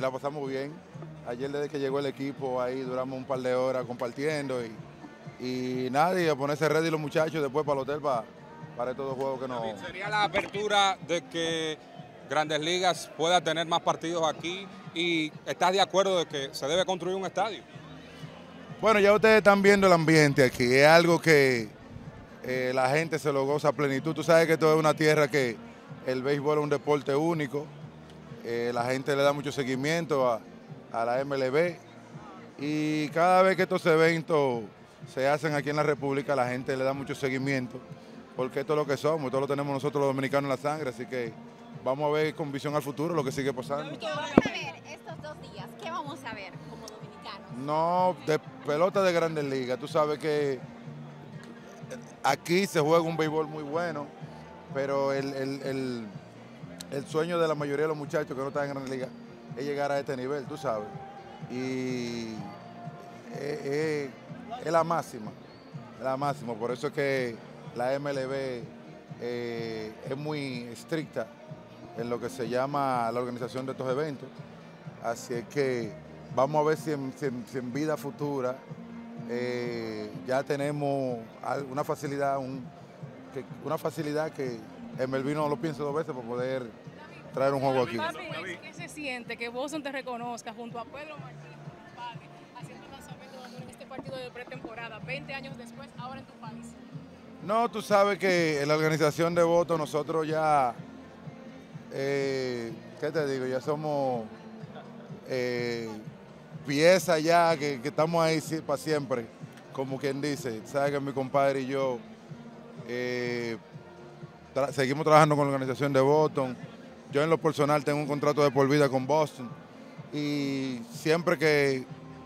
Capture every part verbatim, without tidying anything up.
la pasamos bien. Ayer desde que llegó el equipo, ahí duramos un par de horas compartiendo y, y nada, y a ponerse ready los muchachos después para el hotel para, para estos dos juegos que nos... ¿Sería la apertura de que Grandes Ligas pueda tener más partidos aquí y estás de acuerdo de que se debe construir un estadio? Bueno, ya ustedes están viendo el ambiente aquí, es algo que eh, la gente se lo goza a plenitud. Tú sabes que esto es una tierra que el béisbol es un deporte único, eh, la gente le da mucho seguimiento a, a la M L B y cada vez que estos eventos se hacen aquí en la República, la gente le da mucho seguimiento, porque esto es lo que somos, esto lo tenemos nosotros los dominicanos en la sangre, así que vamos a ver con visión al futuro lo que sigue pasando. ¿Qué vamos a ver estos dos días? ¿Qué vamos a ver como dominicanos? No, de pelota de Grandes Ligas, tú sabes que aquí se juega un béisbol muy bueno, pero el, el, el, el sueño de la mayoría de los muchachos que no están en Grandes Ligas es llegar a este nivel, tú sabes. Y es, es, es la máxima, es la máxima. Por eso es que la M L B eh, es muy estricta en lo que se llama la organización de estos eventos. Así es que vamos a ver si en, si en, si en vida futura eh, ya tenemos una facilidad, un, que, una facilidad que en Melvino no lo piense dos veces para poder traer un juego aquí. Papi, ¿qué se siente que Boston te reconozca junto a Pedro Martínez, padre, haciendo el lanzamiento en este partido de pretemporada, veinte años después, ahora en tu país? No, tú sabes que en la organización de votos nosotros ya, eh, ¿qué te digo? Ya somos eh, pieza ya, que, que estamos ahí para siempre, como quien dice. Sabes que mi compadre y yo eh, tra seguimos trabajando con la organización de Boston. Yo en lo personal tengo un contrato de por vida con Boston y siempre que,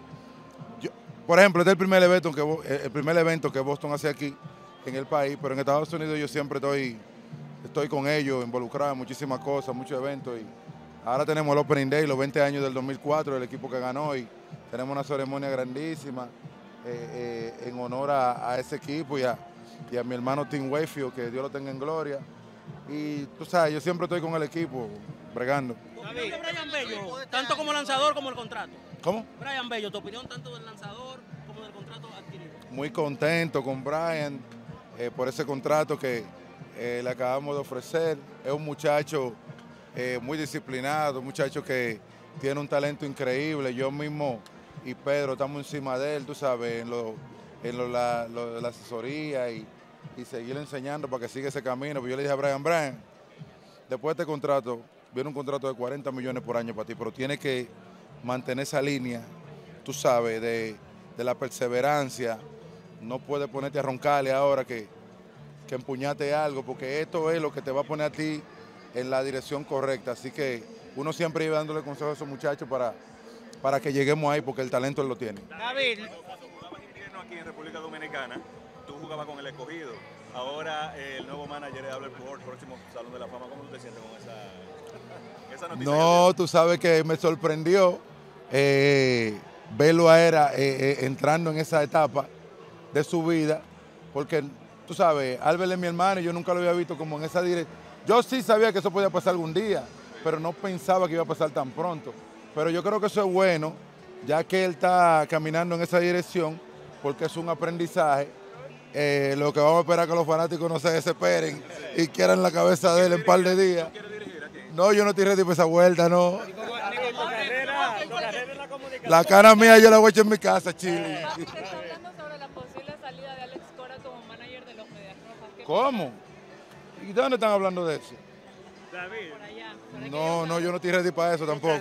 yo, por ejemplo, este es el primer evento que el primer evento que Boston hace aquí en el país, pero en Estados Unidos yo siempre estoy, estoy con ellos, involucrado en muchísimas cosas, muchos eventos. Y ahora tenemos el Opening Day, los veinte años del dos mil cuatro, el equipo que ganó, y tenemos una ceremonia grandísima eh, eh, en honor a, a ese equipo y a, y a mi hermano Tim Wakefield, que Dios lo tenga en gloria. Y tú sabes, yo siempre estoy con el equipo, bregando. ¿Tu opinión de Brian Bello, tanto como lanzador como el contrato? ¿Cómo? Brian Bello, ¿tu opinión tanto del lanzador como del contrato adquirido? Muy contento con Brian eh, por ese contrato que eh, le acabamos de ofrecer. Es un muchacho eh, muy disciplinado, un muchacho que tiene un talento increíble. Yo mismo y Pedro estamos encima de él, tú sabes, en, lo, en lo, la, lo de la asesoría y, y seguir enseñando para que siga ese camino. Pues yo le dije a Brian, Brian, después de este contrato, viene un contrato de cuarenta millones por año para ti, pero tienes que mantener esa línea, tú sabes, de, de la perseverancia. No puedes ponerte a roncarle ahora que, que empuñate algo, porque esto es lo que te va a poner a ti en la dirección correcta. Así que uno siempre iba dándole consejos a esos muchachos para, para que lleguemos ahí, porque el talento él lo tiene. David, cuando jugabas invierno aquí en República Dominicana, tú jugabas con el Escogido. Ahora eh, el nuevo manager es Albert Pujols, próximo Salón de la Fama. ¿Cómo tú te sientes con esa, esa noticia? No, tú sabes que me sorprendió eh, verlo a él eh, eh, entrando en esa etapa de su vida, porque tú sabes, Albert es mi hermano y yo nunca lo había visto como en esa dirección. Yo sí sabía que eso podía pasar algún día, pero no pensaba que iba a pasar tan pronto. Pero yo creo que eso es bueno, ya que él está caminando en esa dirección, porque es un aprendizaje. Eh, lo que vamos a esperar es que los fanáticos no se desesperen y quieran la cabeza de él en un par de días. No, yo no estoy ready para esa vuelta, no. La cara mía yo la voy a echar en mi casa, Chile. ¿Cómo? ¿Y de dónde están hablando de eso? David. No, no, yo no estoy ready para eso tampoco.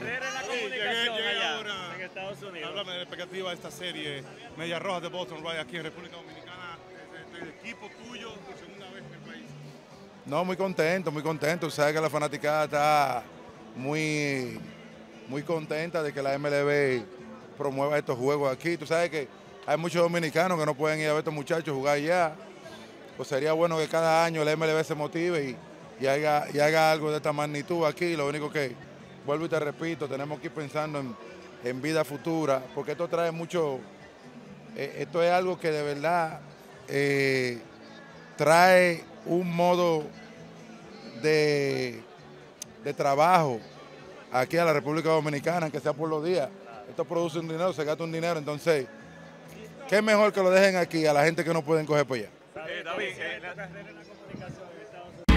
En Estados Unidos. Háblame de la expectativa de esta serie Medias Rojas de Boston, right, aquí en República Dominicana, el equipo tuyo por segunda vez en el país. No, muy contento, muy contento. Sabes que la fanaticada está muy, muy contenta de que la M L B promueva estos juegos aquí. Tú sabes que hay muchos dominicanos que no pueden ir a ver a estos muchachos jugar allá. Pues sería bueno que cada año la M L B se motive y, y, haga, y haga algo de esta magnitud aquí. Lo único que, vuelvo y te repito, tenemos que ir pensando en, en vida futura, porque esto trae mucho, eh, esto es algo que de verdad eh, trae un modo de, de trabajo aquí a la República Dominicana, que sea por los días. Esto produce un dinero, se gasta un dinero, entonces, ¿qué mejor que lo dejen aquí a la gente que no pueden coger por allá? Eh, David, eh,